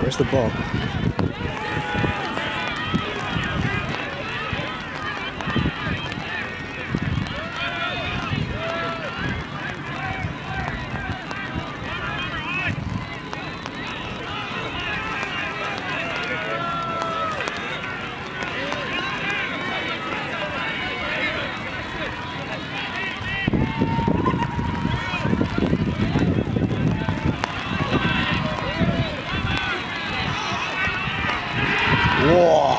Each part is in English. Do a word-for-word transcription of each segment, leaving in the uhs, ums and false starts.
Where's the ball? Whoa.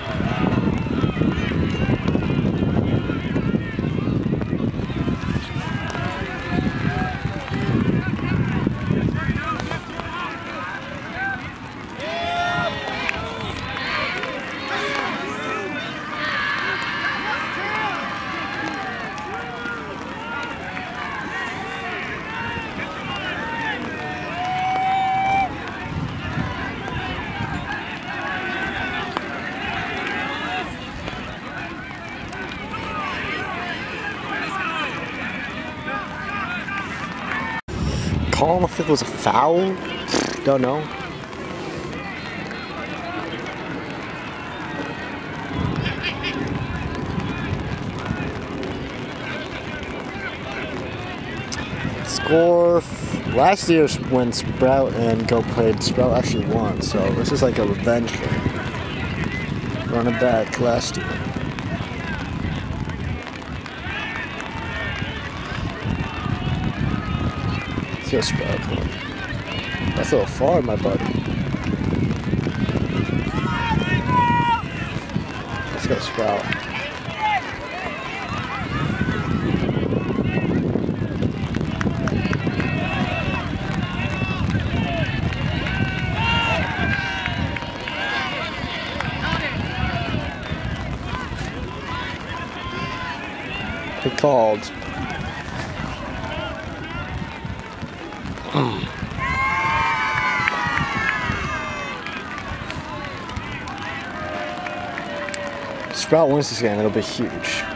Call if it was a foul? Don't know. Score. Last year when Sprout and Go played, Sprout actually won, so this is like a revenge game. Run it back last year. Let's go Sprout. That's a little far, my buddy. Let's go Sprout. They called. Mm. Sprout wins this game, it'll be huge.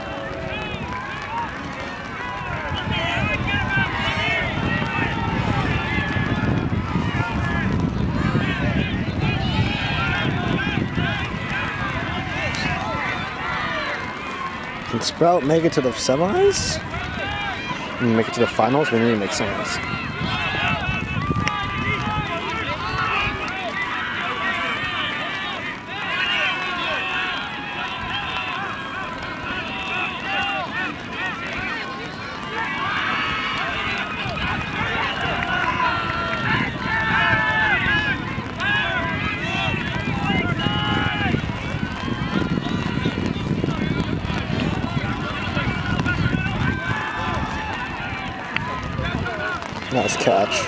Can Sprout make it to the semis? Make it to the finals? We need to make semis. Nice catch.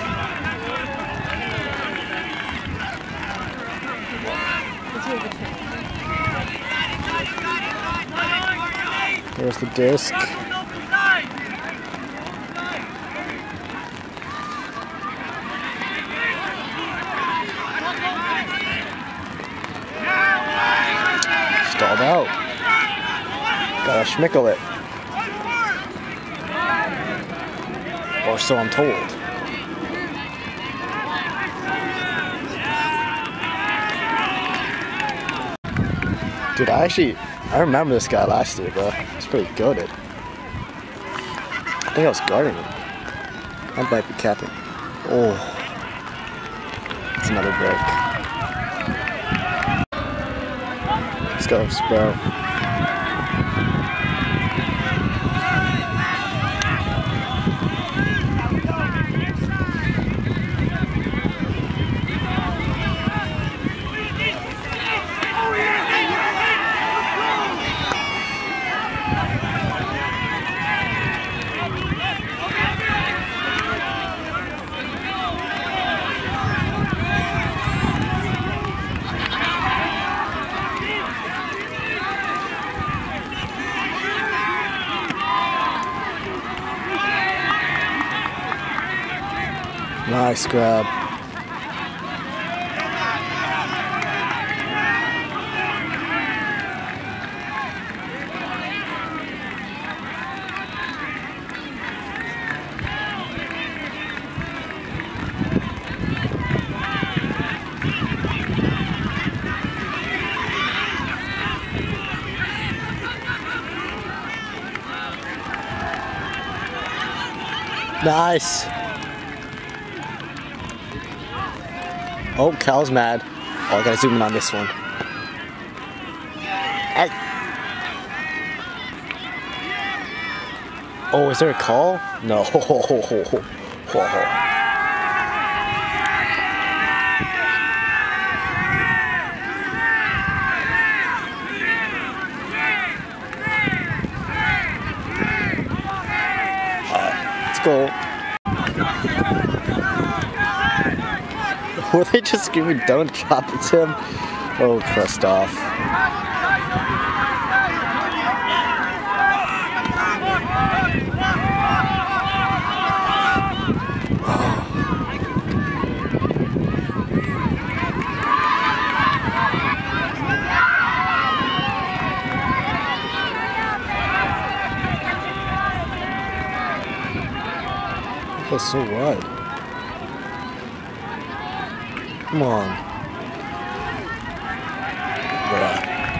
There's the disc. Stalled out. Gotta schmickle it. Or so I'm told. Dude, I actually, I remember this guy last year, bro. He's pretty goated. I think I was guarding him. I might be capping. Oh. That's another break. Let's go, Sprout. Nice grab. Nice. Oh, Cal's mad. Oh, I gotta zoom in on this one. Hey. Oh, is there a call? No. Go. Were they just screaming, don't chop it to him? Oh, Christoph. That's so wide. Come on. Bruh.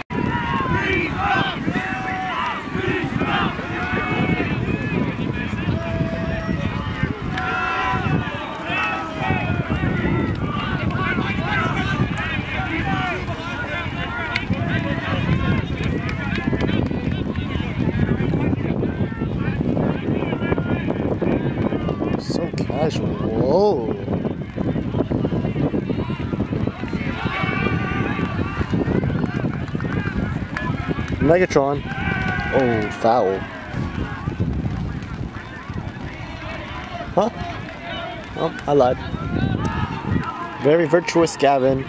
So casual. Whoa. Megatron. Oh, foul. Huh? Oh, I lied. Very virtuous Gavin.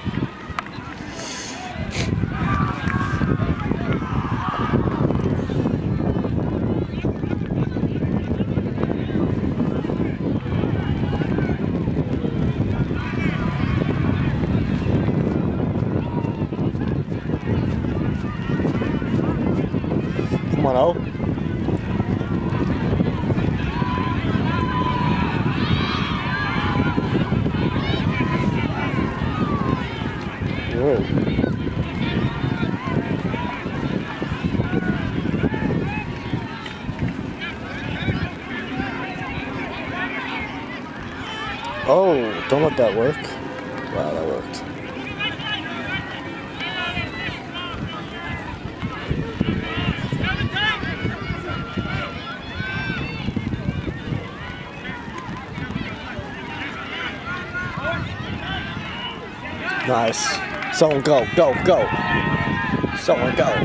Come on, oh. Whoa. Oh, don't let that work. Wow, that worked. Nice. Someone go, go, go. Someone go.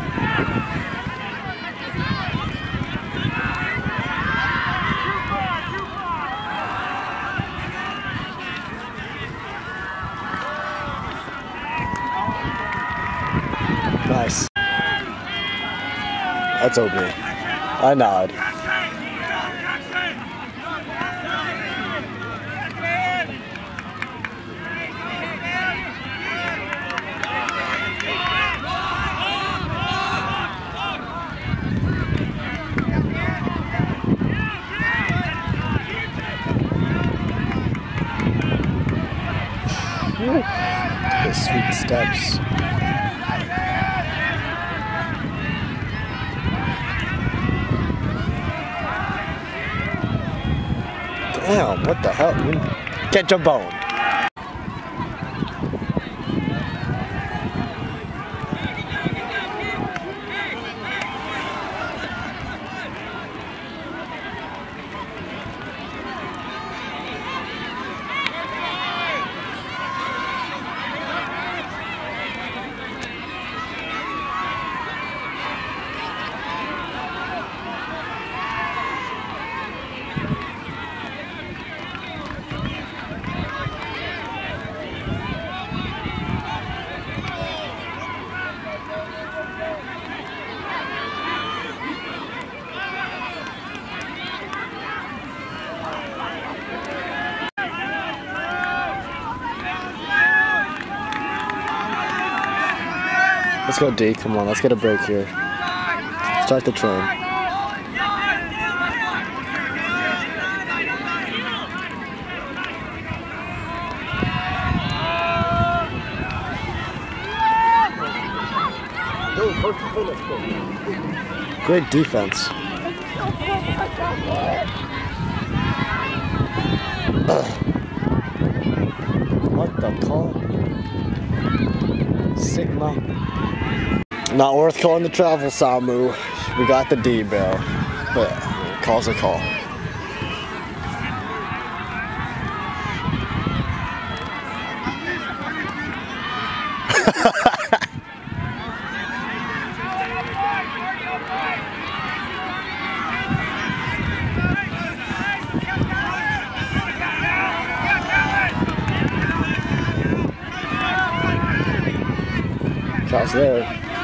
Nice. That's O B. I nod. The sweet steps. Damn, what the hell? Catch a bone. Let's go D, come on, let's get a break here. Start the train. Great defense. What the call? Sigma. Not worth calling the travel, Samu. We got the D, bro. But call's a call. Shot's there.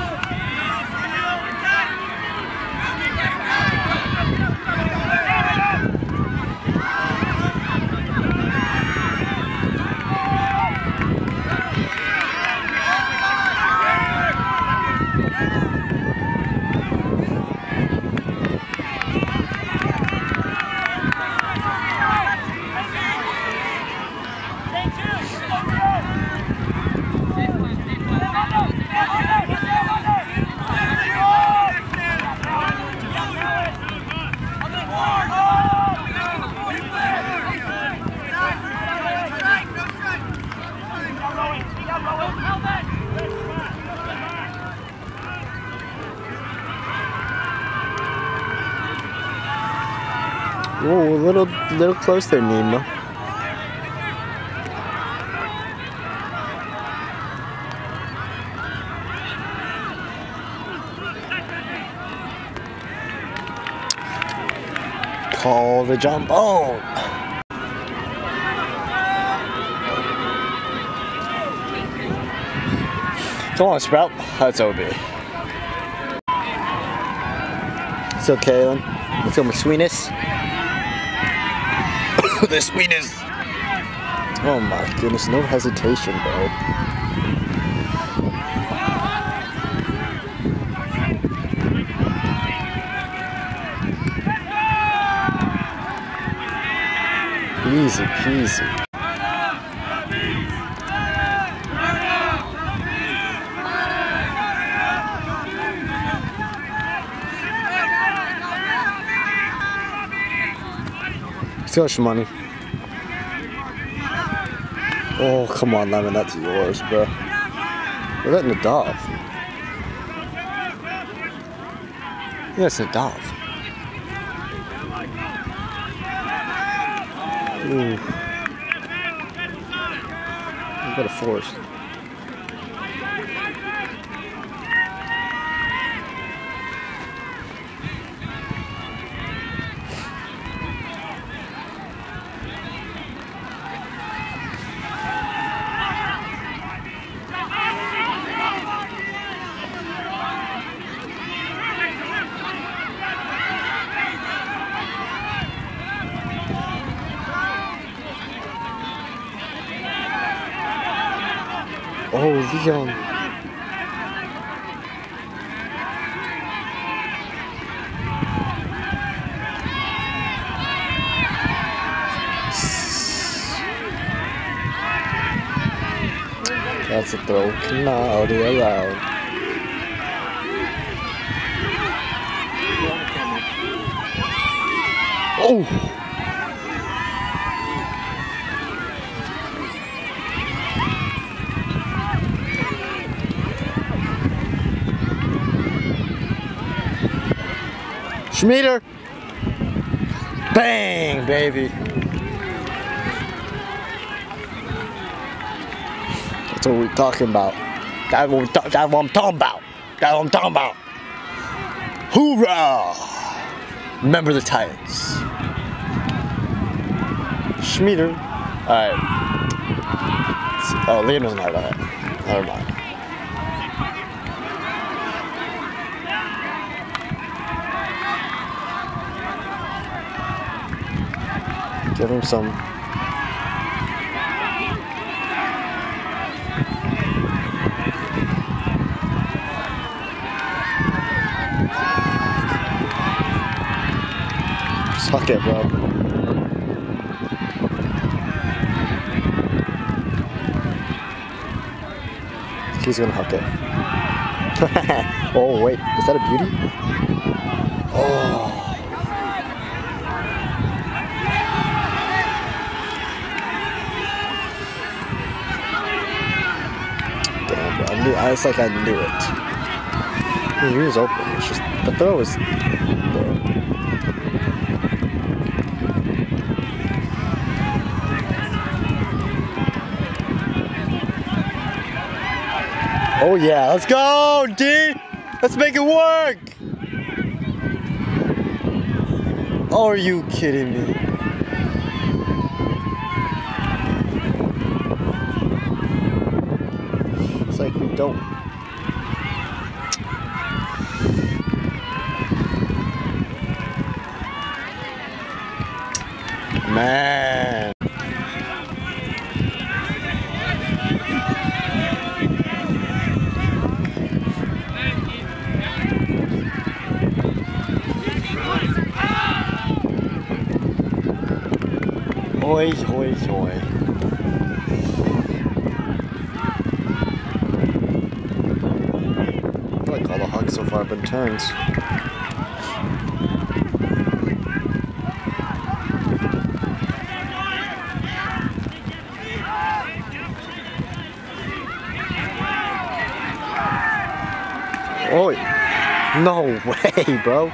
Whoa, a little, little close there, Nemo. Call the jump. Oh! Come on, Sprout. That's O B. It's okay, Alan. Let's go, McSweeness. The sweetness. Oh my goodness, no hesitation, bro. Easy peasy. Let's go, Shimani. Oh, come on, Lemon, that's yours, bro. We're letting Nadav. Yeah, it's Nadav. Ooh. You got a force. Oh, Leon. That's a throw. Cloudy allowed. Oh! Schmieder! Bang, baby! That's what we're talking about. That's what, we that's what I'm talking about. That's what I'm talking about. Hoorah! Remember the Titans. Schmieder. Alright. Oh, Liam doesn't have that. Never mind. Give him some. Suck it, bro. He's gonna huck it. Oh, wait. Is that a beauty? Oh. I, it's like I knew it. He was open. It's just the throw was there. Oh yeah, let's go, D! Let's make it work! Oh, are you kidding me? It's like we don't. Man. Oi, oi, oi. I feel like all the hugs so far have been turns. Oh, no way, bro.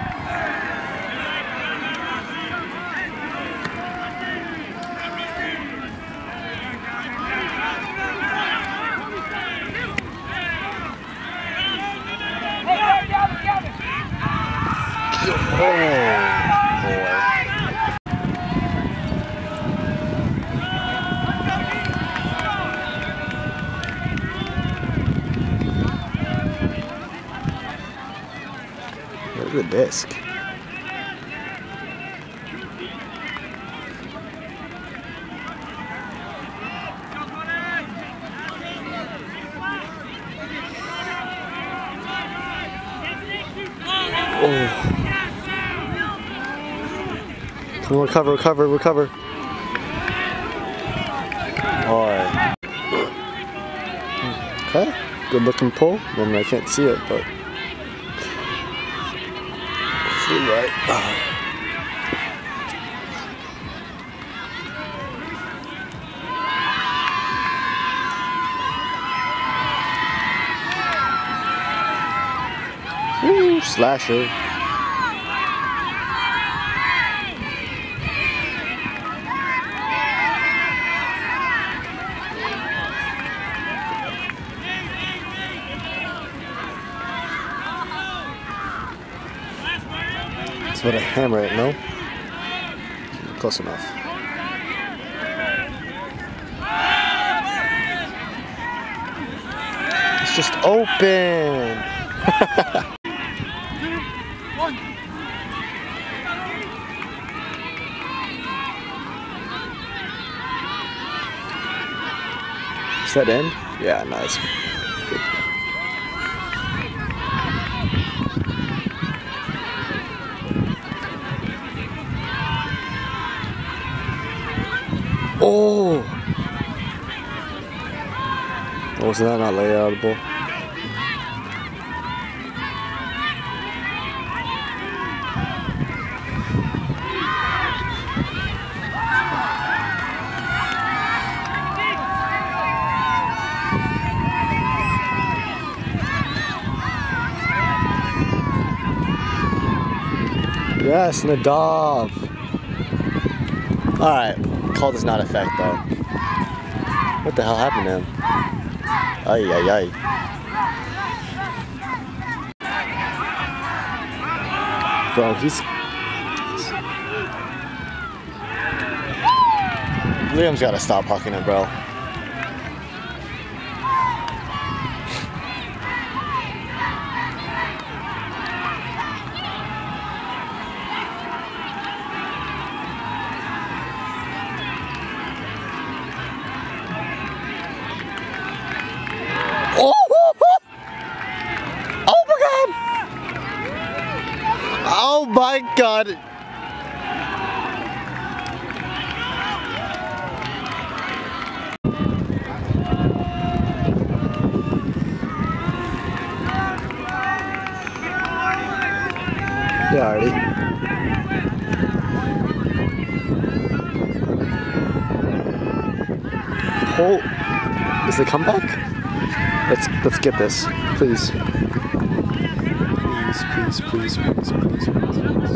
Oh, boy. Look at the disc. Oh. Come on, recover, recover, recover. Alright. Okay. Good looking pull. I mean, I can't see it, but. Flew right. Woo, slasher. It's with a hammer, it, no? Close enough. It's just open. Is that in? Yeah, nice. Oh! Wasn't that not layoutable? Yes, Nadav. Alright, call does not affect though. What the hell happened to him? Ay, ay, ay. Bro, he's... Liam's gotta stop hucking it, bro. Oh, oh, oh. Oh my god! Oh my god! Yeah, already. Oh, is the comeback? Let's let's get this, please. Please, please, please, please, please, please, please.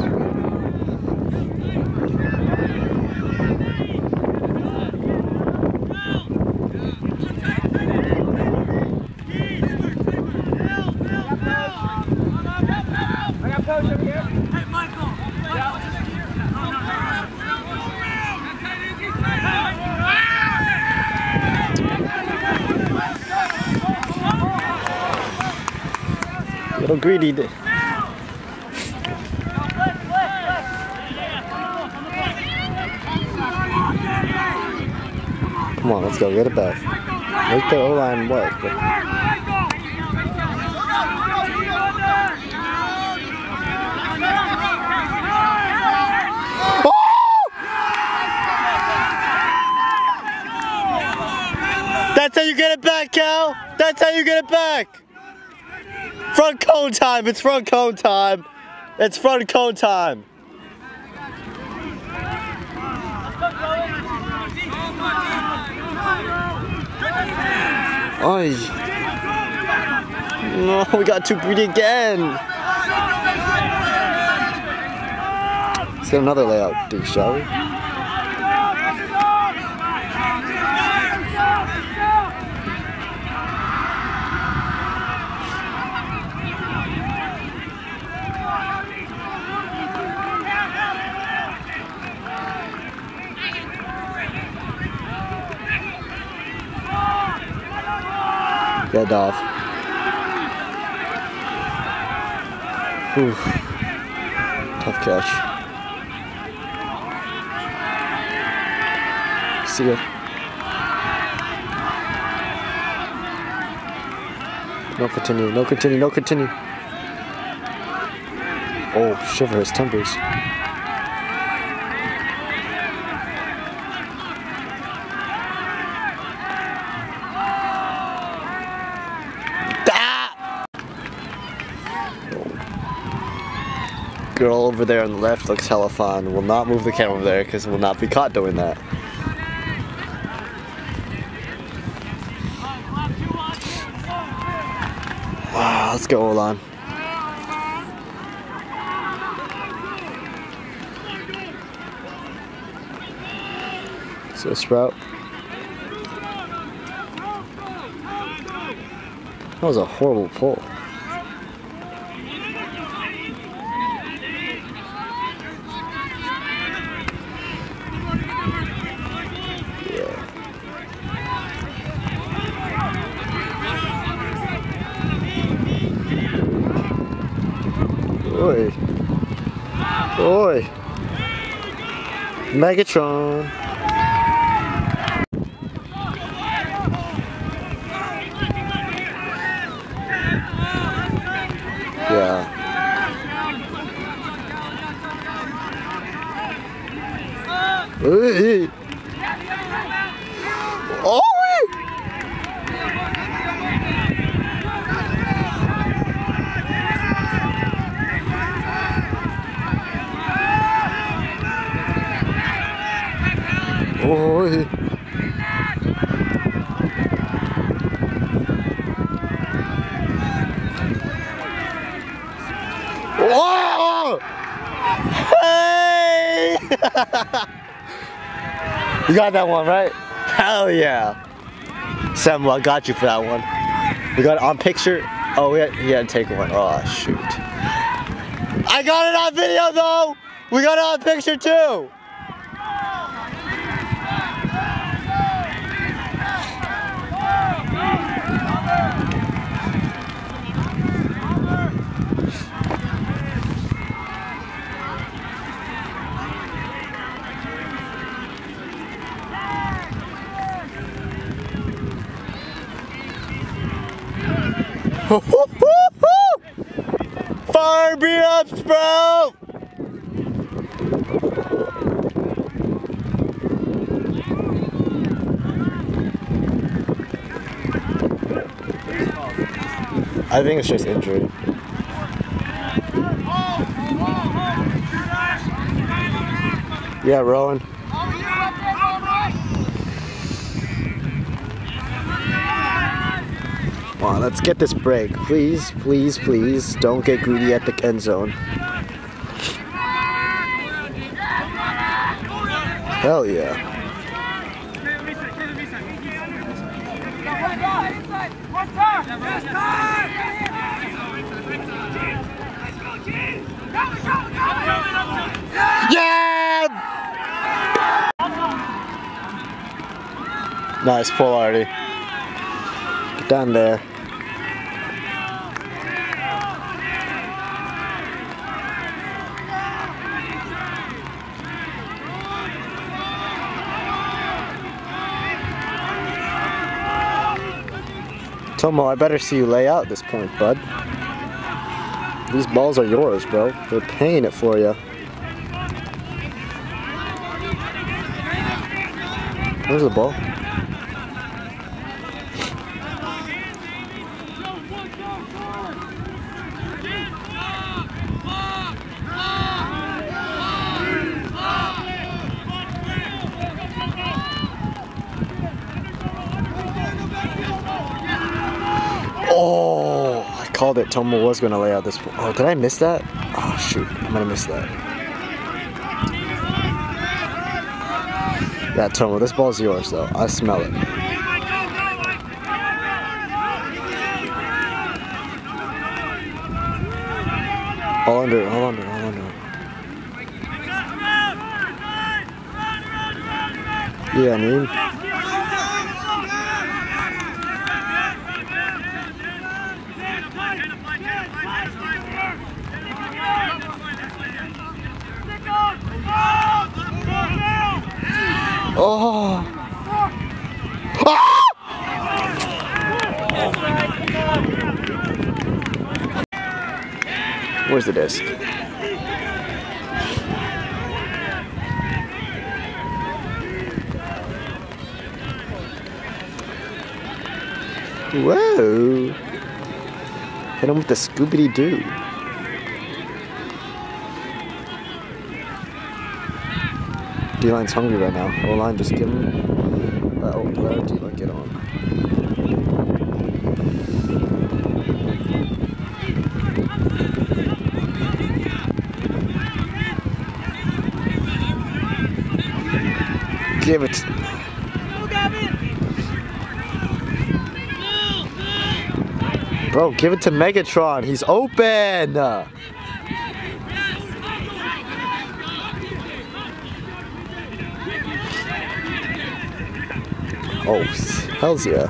Little greedy. Come on, let's go get it back. Make the O-line work. Oh! That's how you get it back, Cal. That's how you get it back. Front cone time. It's front cone time. It's front cone time. Oy. No, we got too greedy again. Let's get another layout, D, shall we? Get off. Ooh. Tough catch. See ya. No continue, no continue, no continue. Oh, shiver his timbers. Girl over there on the left looks hella fun. We'll not move the camera over there because we'll not be caught doing that. Wow, let's go, Olan. So Sprout. That was a horrible pull. Oi. Oi. Megatron. Yeah. Oi. Oh. Oi. Whoa! Hey! You got that one, right? Hell yeah. Samuel, I got you for that one. We got it on picture. Oh, we had, he had to take one. Oh, shoot. I got it on video, though! We got it on picture, too! Fire me up, Sprout! I think it's just injury. Yeah, Rowan. on, let's get this break. Please, please, please, don't get greedy at the end zone. Hell yeah. Yeah! Nice pull already. Get down there. Tomo, I better see you lay out at this point, bud. These balls are yours, bro. They're paying it for you. Where's the ball? Oh, I called it. Tomo was going to lay out this. Oh, did I miss that? Oh, shoot. I'm going to miss that. Yeah, Tomo, this ball's yours, though. I smell it. All under, all under, all under. Yeah, I mean. Oh! Ah! Where's the disc? Whoa! Hit him with the Scooby-Doo. D-line's hungry right now. O-line, just give him that old player. D-line, get on. Give it. Bro, give it to Megatron. He's open. Oh, hells yeah.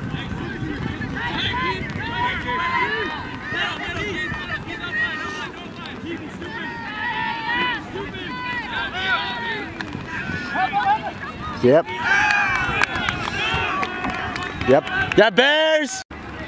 Yep. Yep. Yeah, Bears!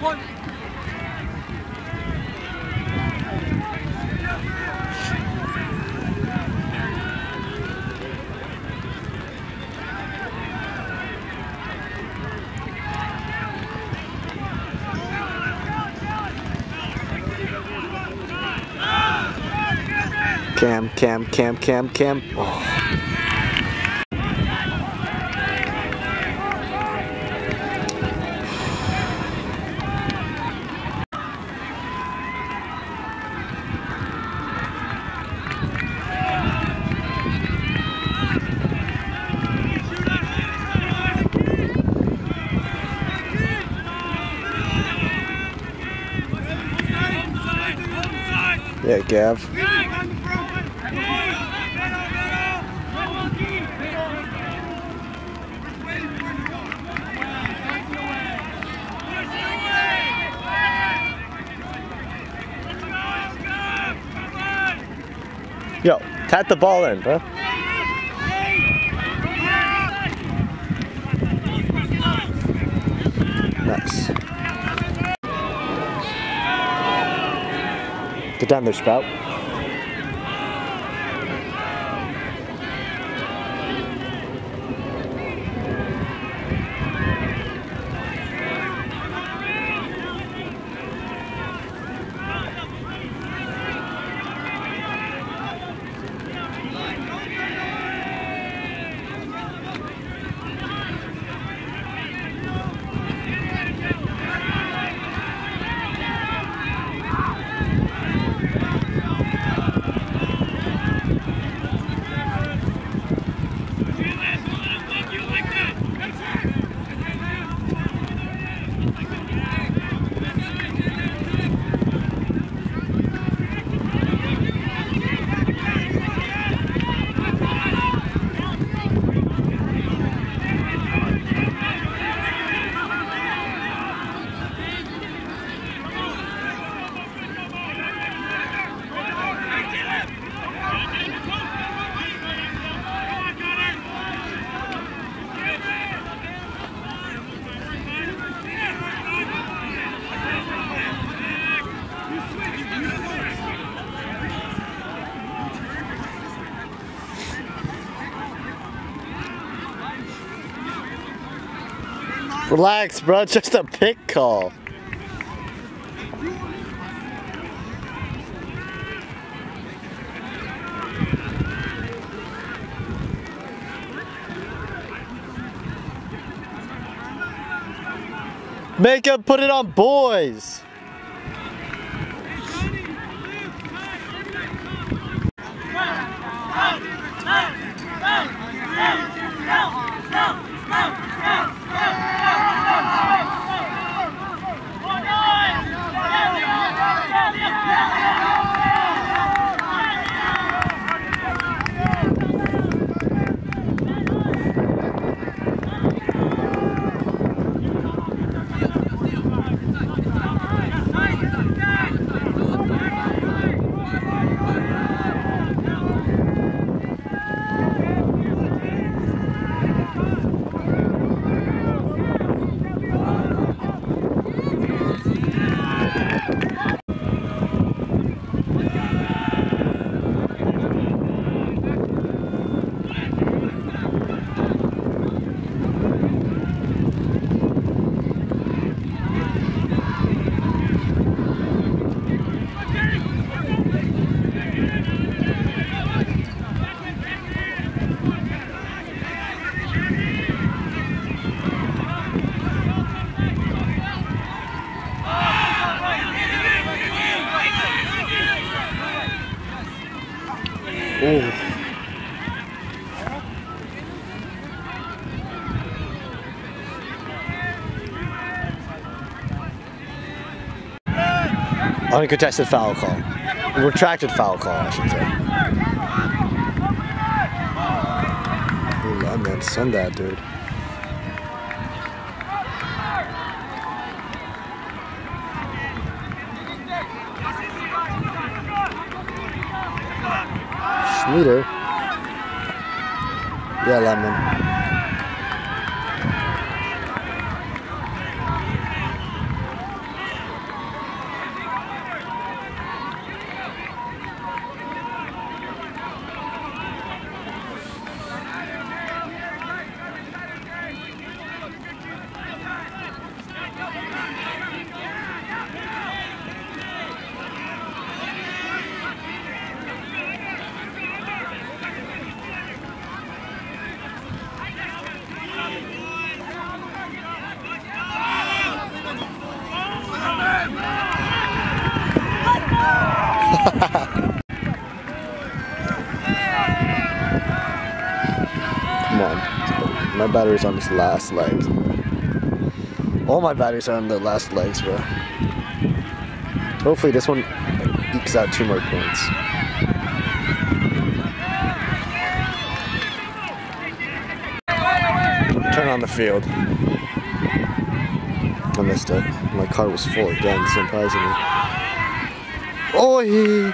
Cam, Cam, Cam, Cam, Cam. Oh. Yeah, Gav. Yo, tap the ball in, bro. Nice. Get down there, Sprout. Relax, bro. It's just a pick call. Make him put it on boys. Ooh. Uncontested foul call. Retracted foul call, I should say. Ooh, I meant send that, dude. Schmieder. Yeah, Lemon. Come on. My battery's on this last leg. All my batteries are on the last legs, bro. Hopefully this one ekes out two more points. Turn on the field. I missed it. My car was full again, surprisingly. Oh, he.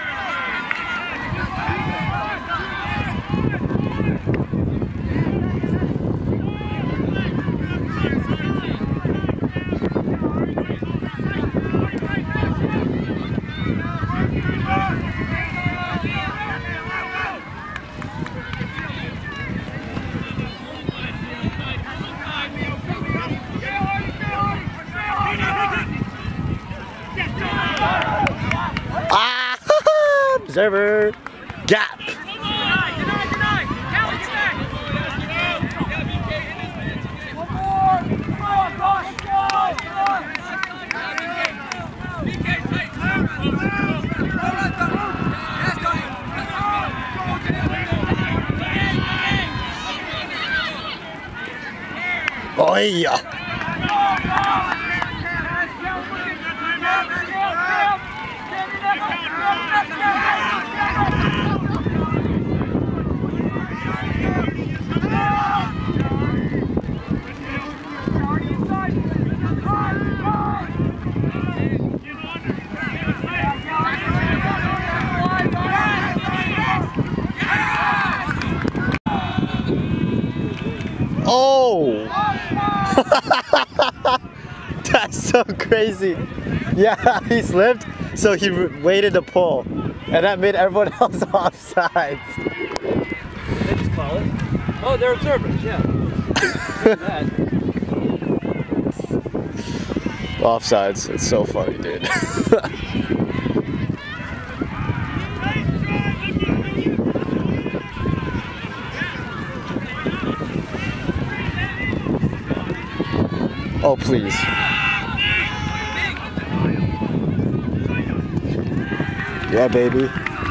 Observer gap. Oh yeah. Oh! That's so crazy. Yeah, he slipped, so he waited to pull. And that made everyone else offsides. They just call it. Oh, they're observers, yeah. Offsides. It's so funny, dude. Oh, please. Yeah, baby.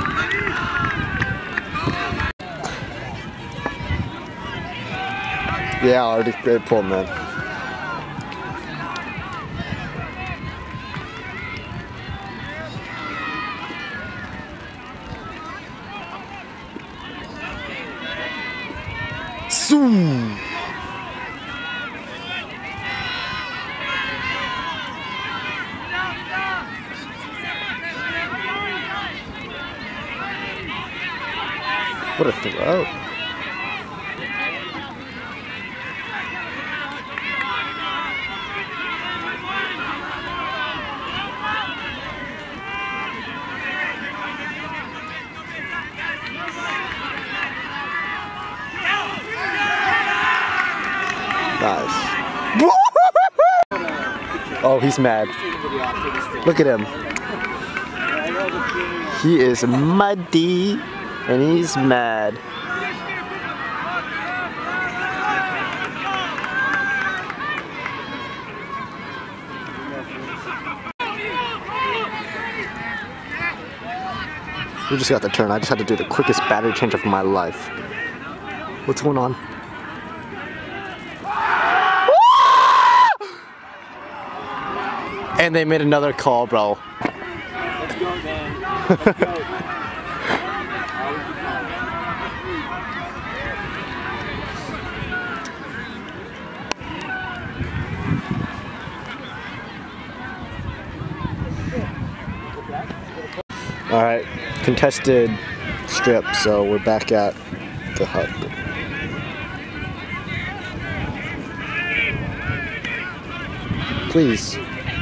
Yeah, already great pull, man. Zoom. What a throw. Nice. Oh, he's mad. Look at him. He is muddy and he's mad. We just got the turn. I just had to do the quickest battery change of my life. What's going on? And they made another call, bro. Let's go, man. Let's go. All right, contested strip, so we're back at the hut. Please.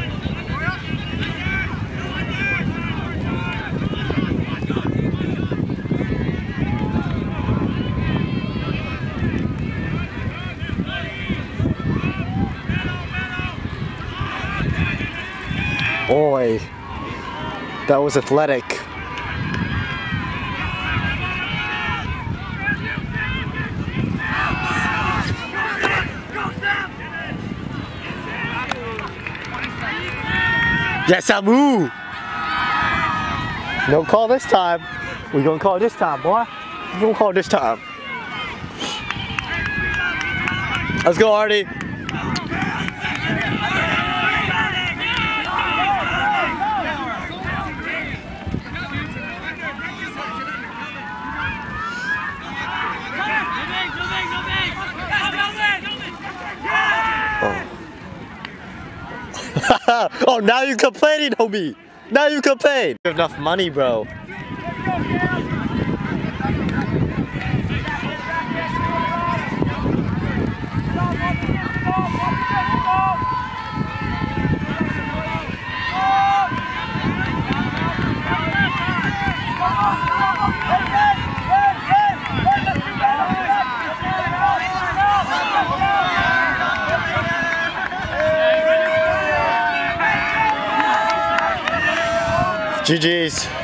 Boy, that was athletic. Yes, Amu! No call this time. We gonna call this time, boy. We gonna call this time. Let's go, Artie. Oh, now you complaining, homie. Now you complain. You have enough money, bro. G G's.